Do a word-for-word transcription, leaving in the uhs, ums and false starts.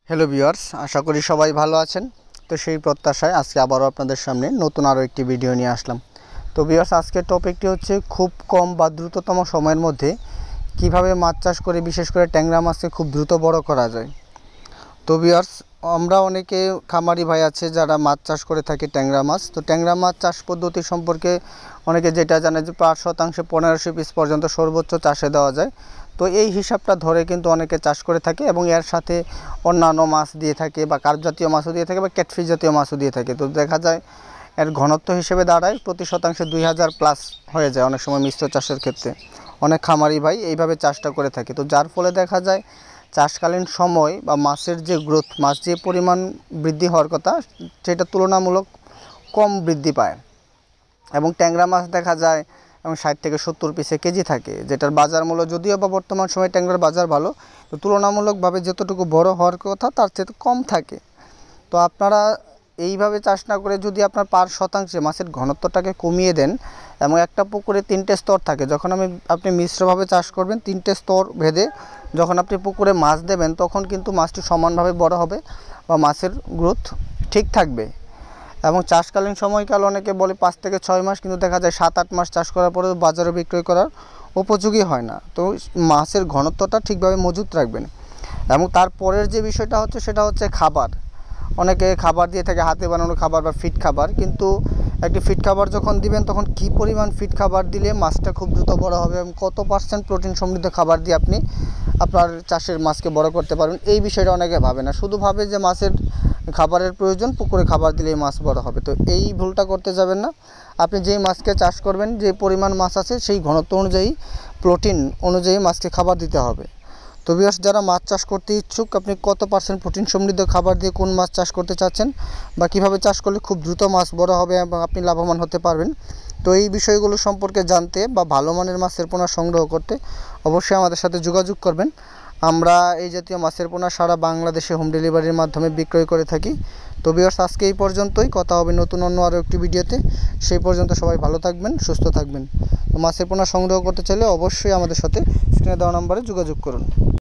Hello viewers, আশা করি সবাই ভালো আছেন। তো সেই প্রত্যাশায় আজকে আবারও আপনাদের সামনে নতুন আরও একটি ভিডিও নিয়ে আসলাম। তো ভিউয়ার্স, আজকের টপিকটি হচ্ছে খুব কম বা দ্রুততম সময়ের মধ্যে কিভাবে মাছ চাষ করে বিশেষ করে ট্যাংরা মাছকে খুব দ্রুত বড় করা যায়। তো ভিউয়ার্স, আমরা অনেকে খামারি ভাই আছে যারা মাছ চাষ করে থাকে ট্যাংরা মাছ। তো ট্যাংরা মাছ চাষ পদ্ধতি সম্পর্কে অনেকে যেটা জানে যে পাঁচ শতাংশে পনেরোশো পিস পর্যন্ত সর্বোচ্চ চাষে দেওয়া যায়। তো এই হিসাবটা ধরে কিন্তু অনেকে চাষ করে থাকে এবং এর সাথে অন্যান্য মাছ দিয়ে থাকে বা কার্প জাতীয় মাছও দিয়ে থাকে বা ক্যাটফিশ জাতীয় মাছও দিয়ে থাকে। তো দেখা যায় এর ঘনত্ব হিসেবে দাঁড়ায় প্রতি শতাংশে দুই হাজার প্লাস হয়ে যায় অনেক সময় মিশ্র চাষের ক্ষেত্রে। অনেক খামারি ভাই এইভাবে চাষটা করে থাকে। তো যার ফলে দেখা যায় চাষকালীন সময় বা মাছের যে গ্রোথ, মাছ যে পরিমাণ বৃদ্ধি হওয়ার কথা সেটা তুলনামূলক কম বৃদ্ধি পায়। এবং ট্যাংরা মাছ দেখা যায় এবং ষাট থেকে সত্তর পিসে কেজি থাকে, যেটার বাজার মূল্য যদিও বা বর্তমান সময়ে ট্যাংরার বাজার ভালো, তো তুলনামূলকভাবে যতটুকু বড় হওয়ার কথা তার চেয়ে কম থাকে। তো আপনারা এইভাবে চাষ না করে যদি আপনার পার শতাংশে মাছের ঘনত্বটাকে কমিয়ে দেন এবং একটা পুকুরে তিনটে স্তর থাকে, যখন আমি আপনি মিশ্রভাবে চাষ করবেন তিনটে স্তর ভেদে যখন আপনি পুকুরে মাছ দেবেন তখন কিন্তু মাছটি সমানভাবে বড় হবে বা মাছের গ্রোথ ঠিক থাকবে। এবং চাষকালীন সময়কাল অনেকে বলে পাঁচ থেকে ছয় মাস, কিন্তু দেখা যায় সাত আট মাস চাষ করার পরেও বাজারে বিক্রয় করার উপযোগী হয় না। তো মাছের ঘনত্বটা ঠিকভাবে মজুত রাখবেন। এবং তারপরের যে বিষয়টা হচ্ছে সেটা হচ্ছে খাবার। অনেকে খাবার দিয়ে থাকে হাতে বানানো খাবার বা ফিট খাবার, কিন্তু একটি ফিট খাবার যখন দিবেন তখন কী পরিমাণ ফিট খাবার দিলে মাছটা খুব দ্রুত বড় হবে এবং কত পার্সেন্ট প্রোটিন সমৃদ্ধ খাবার দিয়ে আপনি আপনার চাষের মাছকে বড় করতে পারবেন, এই বিষয়টা অনেকে ভাবে না। শুধু ভাবে যে মাছের খাবারের প্রয়োজন, পুকুরে খাবার দিলেই মাছ বড় হবে। তো এই ভুলটা করতে যাবেন না। আপনি যেই মাছকে চাষ করবেন, যে পরিমাণ মাছ আছে সেই ঘনত্ব অনুযায়ী প্রোটিন অনুযায়ী মাছকে খাবার দিতে হবে। তো ভিউয়ার্স, যারা মাছ চাষ করতে ইচ্ছুক, আপনি কত পার্সেন্ট প্রোটিন সমৃদ্ধ খাবার দিয়ে কোন মাছ চাষ করতে চাচ্ছেন বা কীভাবে চাষ করলে খুব দ্রুত মাছ বড় হবে এবং আপনি লাভবান হতে পারবেন, তো এই বিষয়গুলো সম্পর্কে জানতে বা ভালো মানের মাছের পোনা সংগ্রহ করতে অবশ্যই আমাদের সাথে যোগাযোগ করবেন। আমরা এই জাতীয় মাছের পোনা সারা বাংলাদেশে হোম ডেলিভারির মাধ্যমে বিক্রয় করে থাকি। তো ভিউয়ার্স, আজকে এই পর্যন্তই। কথা হবে নতুন অন্য আরও একটি ভিডিওতে। সেই পর্যন্ত সবাই ভালো থাকবেন, সুস্থ থাকবেন। তো মাছের পোনা সংগ্রহ করতে চাইলে অবশ্যই আমাদের সাথে স্ক্রিনে দেওয়া নম্বরে যোগাযোগ করুন।